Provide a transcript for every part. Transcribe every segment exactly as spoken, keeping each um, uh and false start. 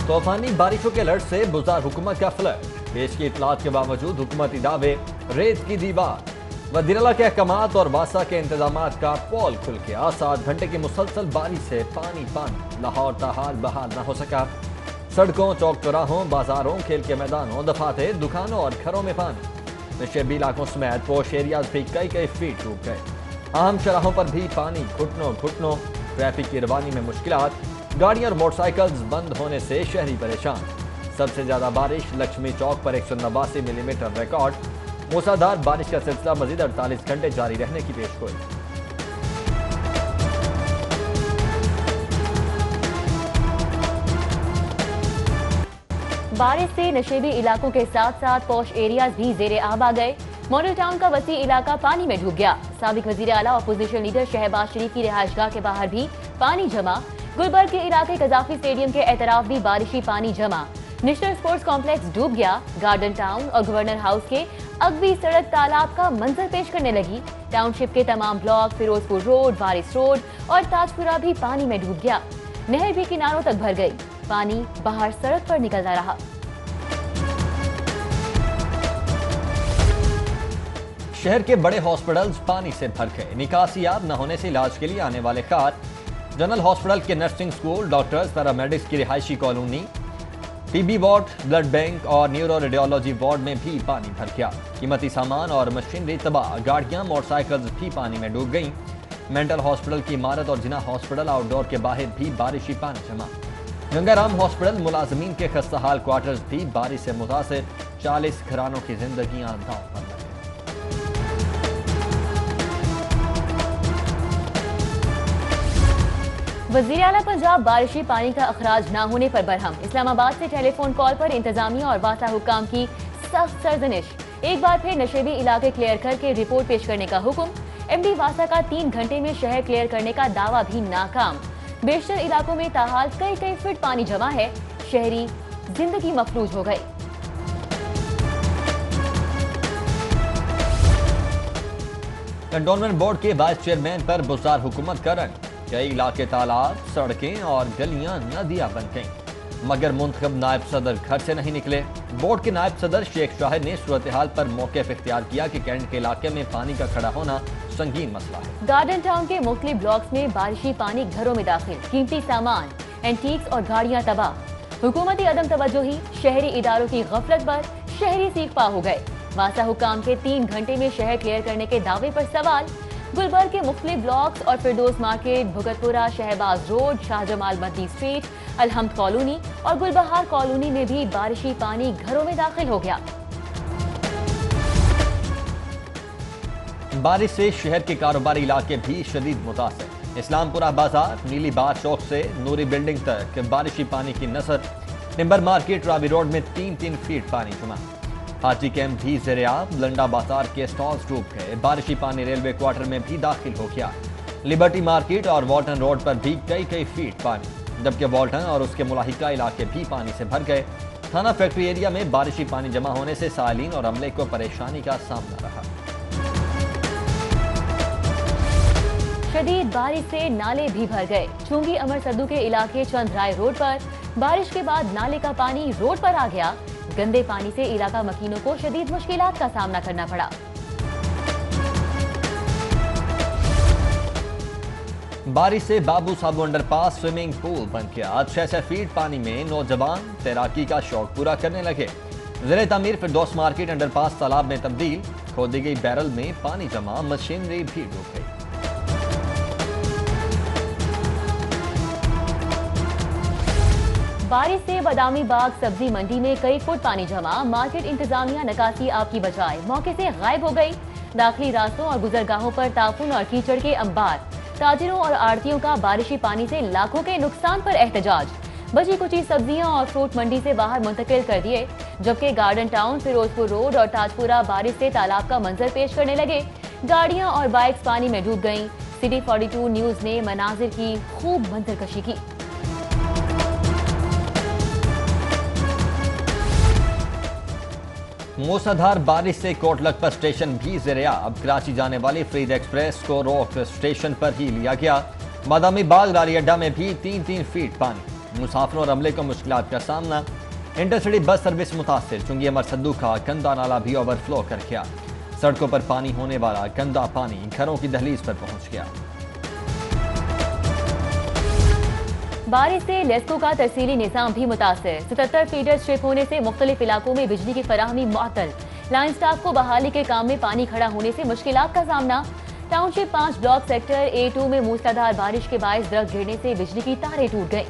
طوفانی بارشوں کے الرٹ سے بزار حکومت کا فلٹ، پیش کی اطلاعات کے باوجود حکومتی دعوے، ریت کی دیوار۔ وزیراعلیٰ کے احکامات اور واسا کے انتظامات کا پول کھل گیا، سات گھنٹے کی مسلسل بارش سے پانی پانی، لاہور تاحال بحال نہ ہو سکا۔ سڑکوں، چوک چوراہوں، بازاروں، کھیل کے میدانوں، دفاتر، دکانوں اور گھروں میں پانی۔ نشیبی علاقوں سمیت پوش ایریاز بھی کئی کئی فیٹ ڈوب گئے۔ اہم شاہراہوں پر بھی پانی گھٹنوں گھٹنوں، ٹریفک کی روانی میں مشکلات، گاڑیاں اور موٹر سائیکلز بند ہونے سے شہری پریشان۔ سب سے زیادہ بارش لکشمی چوک پر ایک سو نواسی ملی میٹر ریکارڈ۔ موسلادھار بارش کا سلسلہ مزید اڑتالیس گھنٹے جاری رہنے کی پیش گوئی۔ بارش سے نشیبی علاقوں کے ساتھ ساتھ پوش ایریاز بھی زیر آب آ گئے۔ ماڈل ٹاؤن کا وسیع علاقہ پانی میں ڈوب گیا۔ سابق وزیر اعلیٰ اپوزیشن لیڈر شہباز شریف کی رہائش گاہ کے باہر بھی پانی جمع۔ گلبرگ کے علاقے قذافی اسٹیڈیم کے اعتراف بھی بارشی پانی جمع۔ نیشنل اسپورٹس کمپلیکس ڈوب گیا۔ گارڈن ٹاؤن اور گورنر ہاؤس کے اگبی سڑک تالاب کا منظر پیش کرنے لگی۔ ٹاؤن شپ کے تمام بلاک، فیروز پور روڈ، وارث روڈ اور تاجپورہ بھی پانی میں ڈوب گیا۔ نہر بھی کناروں تک بھر گئی۔ پانی باہر سڑک پر نکلتا رہا۔ شہر کے بڑے ہاسپٹلز پانی سے بھر گئے۔ نکاسیاب نہ ہونے سے علاج کے لیے آنے والے خط جنرل ہاسپٹل کے نرسنگ سکول، ڈاکٹرز، پیرامیڈکس کی رہائشی colony, T B ward, blood bank اور نیورو ریڈیولوجی وارڈ میں بھی پانی بھر گیا۔ قیمتی سامان اور مشینری تباہ، گاڑیاں، موٹر سائیکلز بھی پانی میں ڈوب گئیں۔ مینٹل ہاسپٹل کی عمارت اور جناح ہاسپٹل آؤٹ ڈور کے باہر بھی بارشی پانی جمع۔ گنگا رام ہاسپٹل ملازمین کے خستہ حال کوارٹرز بھی بارش سے متاثر، چالیس گھرانوں کی زندگیاں داؤ پر لگیں۔ وزیر اعلیٰ پنجاب بارشی پانی کا اخراج نہ ہونے پر برہم۔ اسلام آباد سے ٹیلی فون کال پر انتظامیہ اور واسا حکام کی سخت سرزنش۔ ایک بار پھر نشیبی علاقے کلیئر کر کے رپورٹ پیش کرنے کا حکم۔ ایم ڈی واسا کا تین گھنٹے میں شہر کلیئر کرنے کا دعویٰ بھی ناکام۔ بیشتر علاقوں میں تاحال کئی کئی فٹ پانی جمع ہے۔ شہری زندگی مفلوج ہو گئی۔ کنٹونمنٹ بورڈ کے وائس چیئرمین پر بزار حکومت کا رنگ، کئی علاقے تالاب، سڑکیں اور گلیاں ندیاں بن گئیں، مگر منتخب نائب صدر گھر سے نہیں نکلے۔ بورڈ کے نائب صدر شیخ شاہد نے صورتحال پر موقف اختیار کیا کہ کینٹ کے علاقے میں پانی کا کھڑا ہونا سنگین مسئلہ ہے۔ گارڈن ٹاؤن کے مختلف بلاکس میں بارشی پانی گھروں میں داخل، قیمتی سامان، اینٹیکس اور گاڑیاں تباہ۔ حکومتی عدم توجہی، شہری اداروں کی غفلت پر شہری سیخ پا ہو گئے۔ واسا حکام کے تین گھنٹے میں شہر کلیئر کرنے کے دعوے پر سوال۔ گلبرگ کے مختلف بلاکس اور Firdous market, Bhagatpura, Shahbaz road, Shah Jamal Madni street, الحمد کالونی اور گلبہار کالونی میں بھی بارشی پانی گھروں میں داخل ہو گیا۔ بارش سے شہر کے کاروباری علاقے بھی شدید متاثر۔ اسلام پورہ بازار، نیلی بار چوک سے نوری بلڈنگ تک بارشی پانی کی نثر۔ ٹمبر مارکیٹ، راوی روڈ میں تین تین فیٹ پانی جمع۔ حاجی کیمپ بھی زیر آب، لنڈا بازار کے سٹالز ڈوب گئے۔ بارشی پانی ریلوے کوارٹر میں بھی داخل ہو گیا۔ لبرٹی مارکیٹ اور والٹن روڈ پر بھی کئی کئی فیٹ پانی، جبکہ والٹن اور اس کے ملاحقہ علاقے بھی پانی سے بھر گئے۔ تھانہ فیکٹری ایریا میں بارشی پانی جمع ہونے سے سائلین اور عملے کو پریشانی کا سامنا رہا۔ شدید بارش سے نالے بھی بھر گئے۔ چونگی امر سدو کے علاقے چند رائے روڈ پر بارش کے بعد نالے کا پانی روڈ پر آ گیا۔ گندے پانی سے علاقہ مکینوں کو شدید مشکلات کا سامنا کرنا پڑا۔ بارش سے بابو سابو انڈر پاس سوئمنگ پول بن گیا۔ چھ سو فیٹ پانی میں نوجوان تیراکی کا شوق پورا کرنے لگے۔ زیر تعمیر فردوس مارکیٹ انڈر پاس تالاب میں تبدیل، کھودی گئی بیرل میں پانی جمع، مشینری بھی ڈوب گئی۔ بارش سے بادامی باغ سبزی منڈی میں کئی فٹ پانی جمع۔ مارکیٹ انتظامیہ نکاسی آپ کی بجائے موقع سے غائب ہو گئی۔ داخلی راستوں اور گزرگاہوں پر تعفن اور کیچڑ کے انبار۔ تاجروں اور آڑتیوں کا بارشی پانی سے لاکھوں کے نقصان پر احتجاج۔ بچی کچی سبزیاں اور فروٹ منڈی سے باہر منتقل کر دیے، جبکہ گارڈن ٹاؤن، فیروز پور روڈ اور تاجپورہ بارش سے تالاب کا منظر پیش کرنے لگے۔ گاڑیاں اور بائکس پانی میں ڈوب گئیں۔ سٹی فورٹی ٹو نیوز نے مناظر کی خوب منظر کشی کی۔ موسلادھار بارش سے کوٹلکھپت اسٹیشن بھی زیر آب۔ کراچی جانے والی فرید ایکسپریس کو روک اسٹیشن پر ہی لیا گیا۔ بادامی باغ راری اڈا میں بھی تین تین فیٹ پانی۔ مسافروں اور عملے کو مشکلات کا سامنا، انٹرسٹی بس سروس متاثر، چنگی امر سدو کا گندا نالا بھی اوور فلو کر گیا، سڑکوں پر پانی ہونے والا گندا پانی گھروں کی دہلیز پر پہنچ گیا۔ بارش سے لیسکو کا ترسیلی نظام بھی متاثر، ستتر فیڈر سٹرپ ہونے سے مختلف علاقوں میں بجلی کی فراہمی معطل، لائن سٹاف کو بحالی کے کام میں پانی کھڑا ہونے سے مشکلات کا سامنا، ٹاؤن شپ پانچ بلاک سیکٹر اے ٹو میں موسلادھار بارش کے باعث درخت گرنے سے بجلی کی تاریں ٹوٹ گئیں۔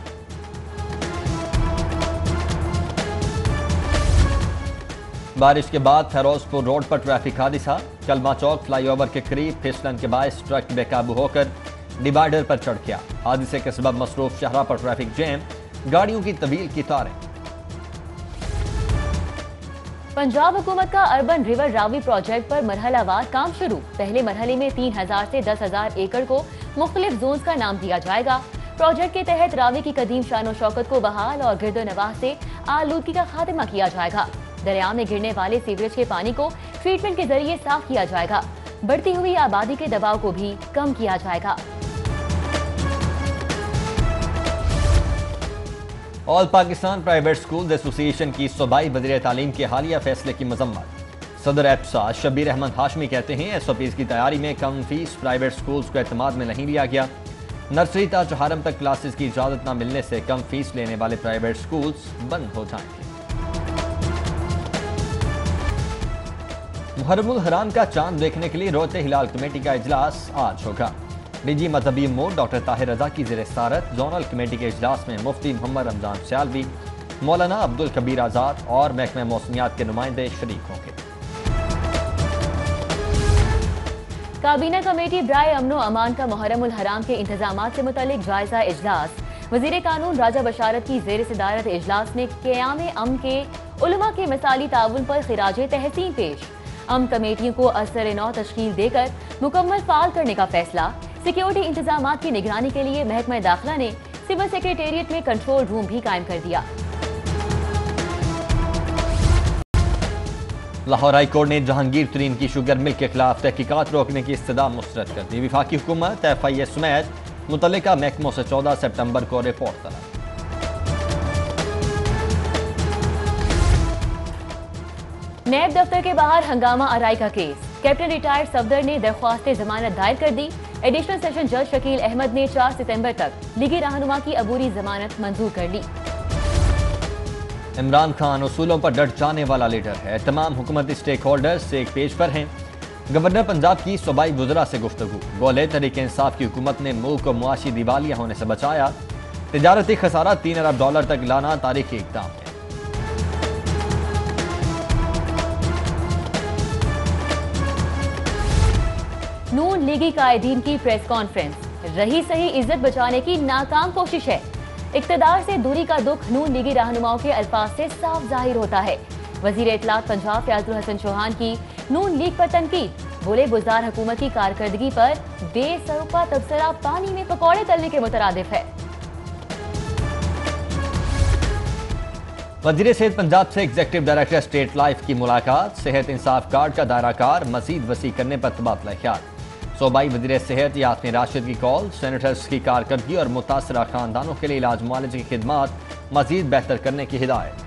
بارش کے بعد فیروز پور روڈ پر ٹریفک حادثہ، کلمہ چوک فلائی اوور کے قریب پھسلن کے باعث ٹرک بے قابو ہو کر ڈیوائیڈر پر چڑھ گیا، حادثے کے سبب مصروف شہرہ پر ٹریفک جیم، گاڑیوں کی طویل قطاریں۔ پنجاب حکومت کا اربن ریور راوی پروجیکٹ پر مرحلہ وار کام شروع، پہلے مرحلے میں تین ہزار سے دس ہزار ایکڑ کو مختلف زونز کا نام دیا جائے گا۔ پروجیکٹ کے تحت راوی کی قدیم شان و شوکت کو بحال اور گرد و نواح سے آلودگی کا خاتمہ کیا جائے گا۔ دریا میں گرنے والے سیوریج کے پانی کو ٹریٹمنٹ کے ذریعے صاف کیا جائے گا، بڑھتی ہوئی آبادی کے دباؤ کو بھی کم کیا جائے گا۔ All Pakistan private schools association کی صوبائی وزیر تعلیم کے حالیہ فیصلے کی مذمت، صدر ایپسا شبیر احمد ہاشمی کہتے ہیں ایس او پیز کی تیاری میں کم فیس پرائیویٹ سکولز کو اعتماد میں نہیں لیا گیا، نرسری تا چہارم تک کلاسز کی اجازت نہ ملنے سے کم فیس لینے والے پرائیویٹ سکولز بند ہو جائیں گے۔ محرم الحرام کا چاند دیکھنے کے لیے روتے ہلال کمیٹی کا اجلاس آج ہوگا، ڈی جی مذہبی امور ڈاکٹر طاہر رضا کی زیر صدارت زونل کمیٹی کے اجلاس میں مفتی محمد رمضان سیالوی، مولانا عبد الکبیر آزاد اور محکمہ موسمیات کے نمائندے شریک ہوں گے۔ کابینہ کمیٹی برائے امن و امان کا محرم الحرام کے انتظامات سے متعلق جائزہ اجلاس، وزیر قانون راجہ بشارت کی زیر صدارت اجلاس میں قیام امن کے علماء کے مثالی تعاون پر خراج تحسین پیش، امن کمیٹیوں کو اثر نو تشکیل دے کر مکمل فعال کرنے کا فیصلہ، سیکیورٹی انتظامات کی نگرانی کے لیے محکمہ داخلہ نے سول سیکریٹریٹ میں کنٹرول روم بھی قائم کر دیا۔ لاہور ہائی کورٹ نے جہانگیر ترین کی شوگر مل کے خلاف تحقیقات روکنے کی استدعا مسترد کر دی، وفاقی حکومت ایف آئی اے سمیت متعلقہ محکموں سے چودہ سپٹمبر کو رپورٹ طلب۔ نیب دفتر کے باہر ہنگامہ آرائی کا کیس، کیپٹن ریٹائرڈ صفدر نے درخواست ضمانت دائر کر دی، ایڈیشنل سیشن جج شکیل احمد نے چار ستمبر تک لیگی رہنما کی عبوری ضمانت منظور کر لی۔ عمران خان اصولوں پر ڈٹ جانے والا لیڈر ہے، تمام حکومتی سٹیک ہولڈرز سے ایک پیج پر ہیں، گورنر پنجاب کی صوبائی وزراء سے گفتگو، بولے تحریک انصاف کی حکومت نے ملک کو معاشی دیوالیہ ہونے سے بچایا، تجارتی خسارہ تین ارب ڈالر تک لانا تاریخی اقدام ہے۔ نون لیگی قائدین کی پریس کانفرنس، رہی صحیح عزت بچانے کی ناکام کوشش ہے، اقتدار سے دوری کا دکھ نون لیگی رہنماؤں کے الفاظ سے صاف ظاہر ہوتا ہے، وزیر اطلاعات پنجاب فیاض الحسن چوہان کی نون لیگ پر تنقید، بولے گزار حکومت کی کارکردگی پر بے سروپا تبصرہ پانی میں پکوڑے تلنے کے مترادف ہے۔ وزیر صحت پنجاب سے ایگزیکٹو ڈائریکٹر اسٹیٹ لائف کی ملاقات، صحت انصاف کارڈ کا دائرہ کار مزید وسیع کرنے پر تبادلہ خیال، صوبائی وزیر صحت یاسمین راشد کی کال، سینیٹرز کی کارکردگی اور متاثرہ خاندانوں کے لیے علاج معالجے کی خدمات مزید بہتر کرنے کی ہدایت۔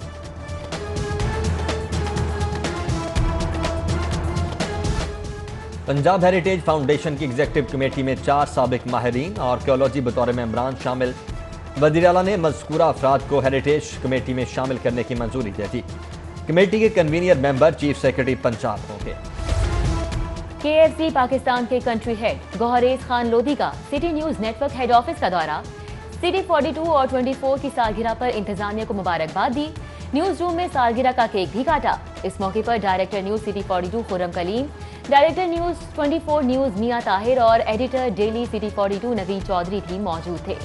پنجاب ہیریٹیج فاؤنڈیشن کی ایگزیکٹو کمیٹی میں چار سابق ماہرین اور آرکیالوجی بطور ممبران شامل، وزیر اعلیٰ نے مذکورہ افراد کو ہیریٹیج کمیٹی میں شامل کرنے کی منظوری دے دی، کمیٹی کے convener member chief secretary Punjab ہوں گے۔ کے ایف سی پاکستان کے کنٹری ہیڈ گوہریز خان لودھی کا city news network head office کا دورہ، سٹی فورٹی ٹو اور ٹوئنٹی فور کی سالگرہ پر انتظامیہ کو مبارکباد دی، نیوز روم میں سالگرہ کا کیک بھی کاٹا، اس موقع پر director news city forty two Khurram Kaleem, director news twenty four news Mian Tahir اور editor daily city forty two Naveed Chaudhry بھی موجود تھے۔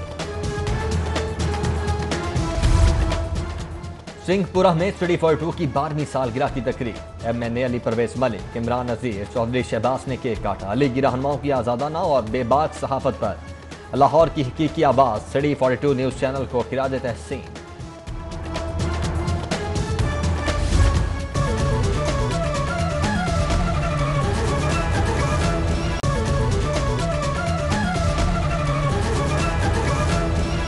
سنگھ پورہ میں سٹی فورٹی ٹو کی بارہویں سالگرہ کی تقریب، M N A Ali Pervaiz Malik, Imran Nazir, Chaudhry Shahbaz نے کیک کاٹا، لیگی رہنماؤں کی آزادانہ اور بے باک صحافت پر لاہور کی حقیقی آواز، city forty two news channel کو خراج تحسین۔